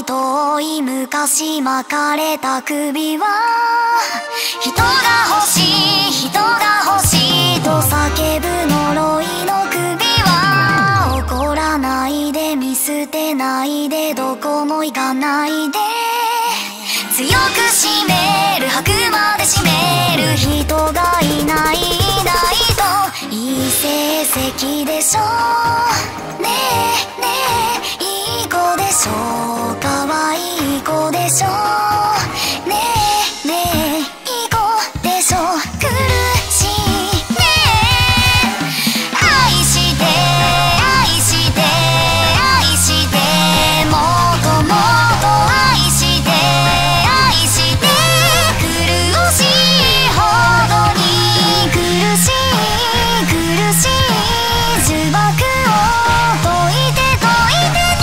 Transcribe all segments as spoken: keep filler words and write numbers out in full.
遠い昔巻かれた首は人が欲しい人が欲しいと叫ぶ呪いの首は怒らないで見捨てないでどこも行かないで強く締める吐くまで締める人がいないいないといい成績でしょねえねえいい子でしょかわいい子でしょねえねえいい子でしょ苦しいねえ愛して愛して愛してもっともっと愛して愛して苦しいほどに苦しい苦しい呪縛を解いて解いてね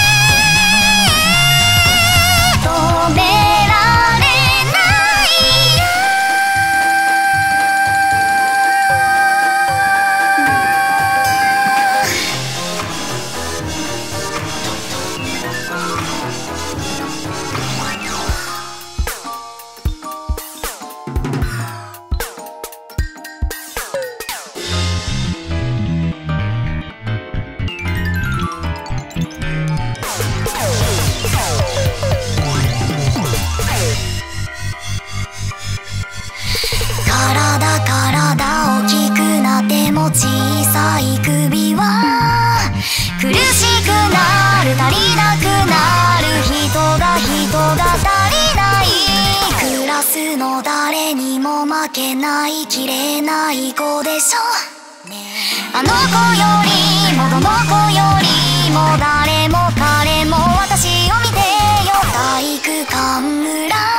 止められないよ体体大きくなっても小さい首は苦しくなる足りなくなる人が人が足りないクラスの誰にも負けない綺麗ない子でしょあの子よりもどの子よりも誰も彼も私を見てよ体育館裏